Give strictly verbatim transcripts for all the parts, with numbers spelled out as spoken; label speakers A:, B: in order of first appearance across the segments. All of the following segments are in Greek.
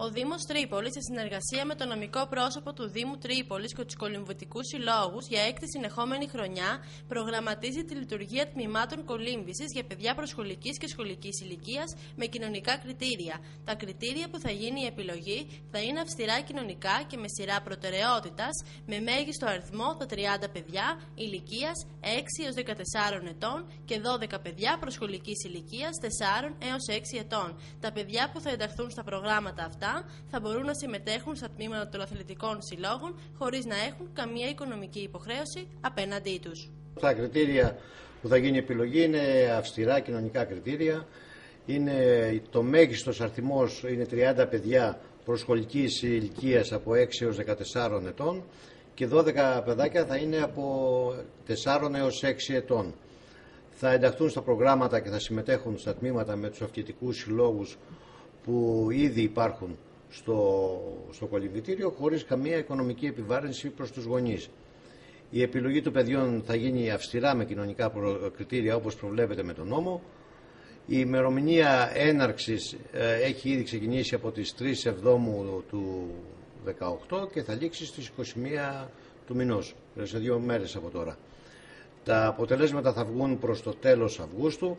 A: Ο Δήμος Τρίπολης, σε συνεργασία με το νομικό πρόσωπο του Δήμου Τρίπολης και τους κολυμβητικούς συλλόγους, για έκτη συνεχόμενη χρονιά προγραμματίζει τη λειτουργία τμήματων κολύμβησης για παιδιά προσχολικής και σχολικής ηλικίας με κοινωνικά κριτήρια. Τα κριτήρια που θα γίνει η επιλογή θα είναι αυστηρά κοινωνικά και με σειρά προτεραιότητας, με μέγιστο αριθμό τα τριάντα παιδιά ηλικίας έξι έως δεκατεσσάρων ετών και δώδεκα παιδιά προσχολικής ηλικίας τεσσάρων έως έξι ετών. Τα παιδιά που θα ενταχθούν στα προγράμματα αυτά θα μπορούν να συμμετέχουν στα τμήματα των αθλητικών συλλόγων χωρίς να έχουν καμία οικονομική υποχρέωση απέναντί τους.
B: Τα κριτήρια που θα γίνει επιλογή είναι αυστηρά κοινωνικά κριτήρια. Είναι, το μέγιστος αριθμός είναι τριάντα παιδιά προσχολικής ηλικίας από έξι έως δεκατεσσάρων ετών και δώδεκα παιδάκια θα είναι από τεσσάρων έως έξι ετών. Θα ενταχθούν στα προγράμματα και θα συμμετέχουν στα τμήματα με τους αθλητικούς συλλόγους που ήδη υπάρχουν στο, στο κολυμβητήριο χωρίς καμία οικονομική επιβάρυνση προς τους γονείς. Η επιλογή των παιδιών θα γίνει αυστηρά με κοινωνικά κριτήρια όπως προβλέπεται με τον νόμο. Η ημερομηνία έναρξης ε, έχει ήδη ξεκινήσει από τις τρεις Εβδόμου του δεκαοκτώ και θα λήξει στις είκοσι μία του μηνός, σε δύο μέρες από τώρα. Τα αποτελέσματα θα βγουν προς το τέλος Αυγούστου.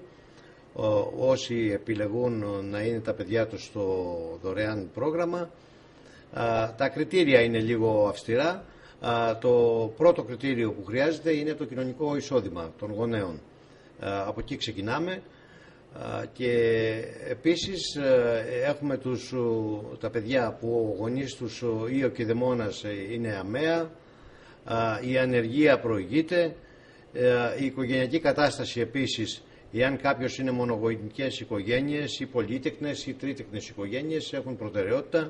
B: Όσοι επιλεγούν να είναι τα παιδιά τους στο δωρεάν πρόγραμμα. Τα κριτήρια είναι λίγο αυστηρά. Το πρώτο κριτήριο που χρειάζεται είναι το κοινωνικό εισόδημα των γονέων. Από εκεί ξεκινάμε και επίσης έχουμε τους, τα παιδιά που ο γονείς τους ή ο κηδεμόνας είναι αμαία, η ανεργία προηγείται, η οικογενειακή κατάσταση επίσης. Εάν κάποιος είναι μονογονικές οικογένειες ή πολύτεκνες ή τρίτεκνες οικογένειες έχουν προτεραιότητα.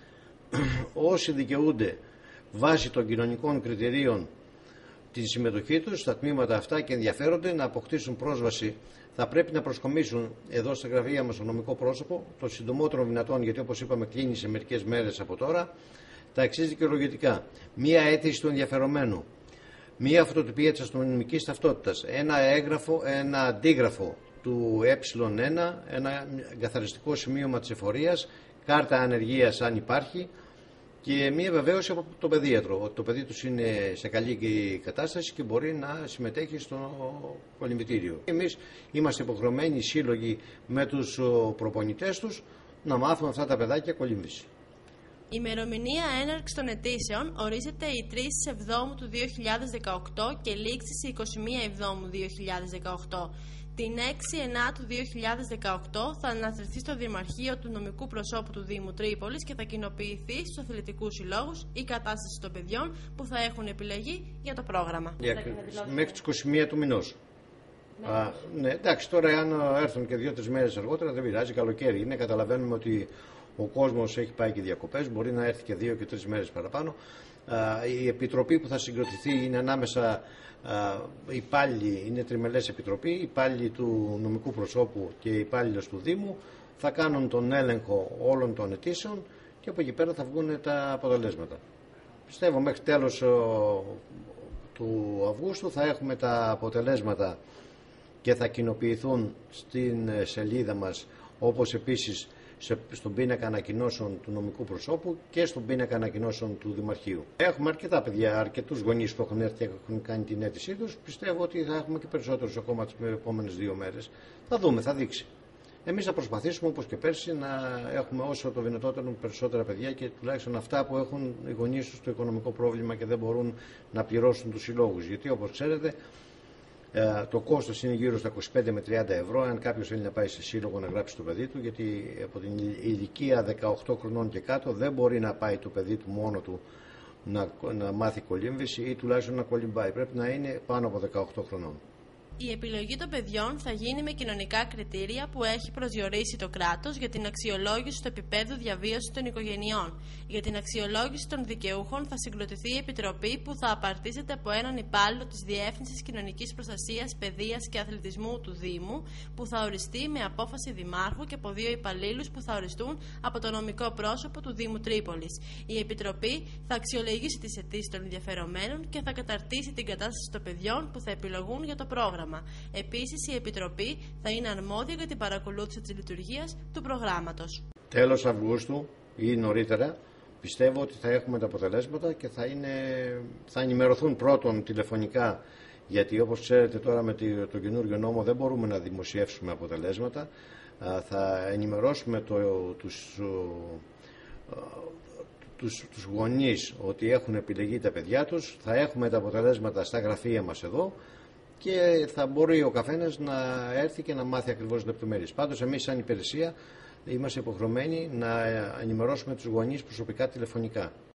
B: Όσοι δικαιούνται βάσει των κοινωνικών κριτηρίων τη συμμετοχή τους στα τμήματα αυτά και ενδιαφέρονται να αποκτήσουν πρόσβαση, θα πρέπει να προσκομίσουν εδώ στα γραφεία μας στο νομικό πρόσωπο το συντομότερο δυνατόν, γιατί όπως είπαμε κλείνει σε μερικές μέρες από τώρα, τα εξής δικαιολογητικά. Μία αίτηση του ενδιαφερομένου. Μία φωτοτυπία της αστυνομικής ταυτότητας, ένα έγγραφο, ένα αντίγραφο του ε ένα, ένα καθαριστικό σημείωμα της εφορίας, κάρτα ανεργίας αν υπάρχει και μία βεβαίωση από τον παιδίατρο ότι το παιδί τους είναι σε καλή κατάσταση και μπορεί να συμμετέχει στο κολυμβητήριο. Εμείς είμαστε υποχρεωμένοι σύλλογοι με τους προπονητές τους να μάθουν αυτά τα παιδάκια κολύμβηση.
A: Η ημερομηνία έναρξης των αιτήσεων ορίζεται η τρεις Εβδόμου του δύο χιλιάδες δεκαοκτώ και λήξη η είκοσι μία Εβδόμου δύο χιλιάδες δεκαοκτώ. Την έξι Ενάτου δύο χιλιάδες δεκαοκτώ θα αναθεωρηθεί στο Δημαρχείο του νομικού προσώπου του Δήμου Τρίπολης και θα κοινοποιηθεί στους αθλητικούς συλλόγους η κατάσταση των παιδιών που θα έχουν επιλεγεί για το πρόγραμμα.
B: Yeah, μέχρι τις είκοσι μία του μηνός. Ναι. Α, ναι, εντάξει, τώρα αν έρθουν και δύο-τρεις μέρες αργότερα δεν πειράζει, καλοκαίρι είναι, καταλαβαίνουμε ότι ο κόσμος έχει πάει και διακοπές, μπορεί να έρθει και δύο και τρεις μέρες παραπάνω. Η επιτροπή που θα συγκροτηθεί είναι ανάμεσα υπάλληλοι, είναι τριμελές επιτροπή, υπάλληλοι του νομικού προσώπου και υπάλληλος του Δήμου θα κάνουν τον έλεγχο όλων των αιτήσεων και από εκεί πέρα θα βγουν τα αποτελέσματα. Πιστεύω μέχρι τέλος του Αυγούστου θα έχουμε τα αποτελέσματα και θα κοινοποιηθούν στην σελίδα μας, όπως επίσης στον πίνακα ανακοινώσεων του νομικού προσώπου και στον πίνακα ανακοινώσεων του Δημαρχείου. Έχουμε αρκετά παιδιά, αρκετούς γονείς που έχουν έρθει και έχουν κάνει την αίτησή τους. Πιστεύω ότι θα έχουμε και περισσότερους ακόμα τις επόμενες δύο μέρες. Θα δούμε, θα δείξει. Εμείς θα προσπαθήσουμε όπως και πέρσι να έχουμε όσο το δυνατότερο περισσότερα παιδιά και τουλάχιστον αυτά που έχουν οι γονείς τους το οικονομικό πρόβλημα και δεν μπορούν να πληρώσουν τους συλλόγους. Γιατί όπως ξέρετε, το κόστος είναι γύρω στα είκοσι πέντε με τριάντα ευρώ αν κάποιος θέλει να πάει σε σύλλογο να γράψει το παιδί του, γιατί από την ηλικία δεκαοκτώ χρονών και κάτω δεν μπορεί να πάει το παιδί του μόνο του να, να μάθει κολύμβηση ή τουλάχιστον να κολυμπάει. Πρέπει να είναι πάνω από δεκαοκτώ χρονών.
A: Η επιλογή των παιδιών θα γίνει με κοινωνικά κριτήρια που έχει προσδιορίσει το κράτος για την αξιολόγηση του επίπεδου διαβίωσης των οικογενειών. Για την αξιολόγηση των δικαιούχων θα συγκροτηθεί η επιτροπή που θα απαρτίζεται από έναν υπάλληλο της Διεύθυνσης Κοινωνικής Προστασίας, Παιδείας και Αθλητισμού του Δήμου, που θα οριστεί με απόφαση Δημάρχου και από δύο υπαλλήλους που θα οριστούν από το νομικό πρόσωπο του Δήμου Τρίπολης. Η επιτροπή θα αξιολογήσει τις αιτήσεις των ενδιαφερομένων και θα καταρτήσει την κατάσταση των παιδιών που θα επιλογούν για το πρόγραμμα. Επίσης, η Επιτροπή θα είναι αρμόδια για την παρακολούθηση της λειτουργίας του προγράμματος.
B: Τέλος Αυγούστου ή νωρίτερα, πιστεύω ότι θα έχουμε τα αποτελέσματα και θα, είναι, θα ενημερωθούν πρώτον τηλεφωνικά, γιατί όπως ξέρετε τώρα με το καινούργιο νόμο δεν μπορούμε να δημοσιεύσουμε αποτελέσματα. Θα ενημερώσουμε το, τους, τους, τους γονείς ότι έχουν επιλεγεί τα παιδιά τους, θα έχουμε τα αποτελέσματα στα γραφεία μας εδώ και θα μπορεί ο καθένας να έρθει και να μάθει ακριβώς λεπτομέρειες. Πάντως εμείς σαν υπηρεσία είμαστε υποχρεωμένοι να ενημερώσουμε τους γονείς προσωπικά τηλεφωνικά.